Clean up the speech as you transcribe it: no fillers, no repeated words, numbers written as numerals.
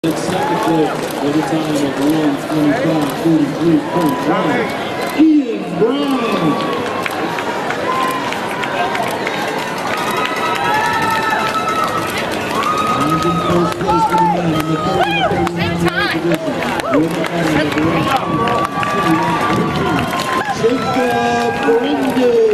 Second place with a time of 1:25:43.1. Ian Brown. And in first place for the men in the 30 and 39 division. With a time of 1:21:15. Jacob Brendan.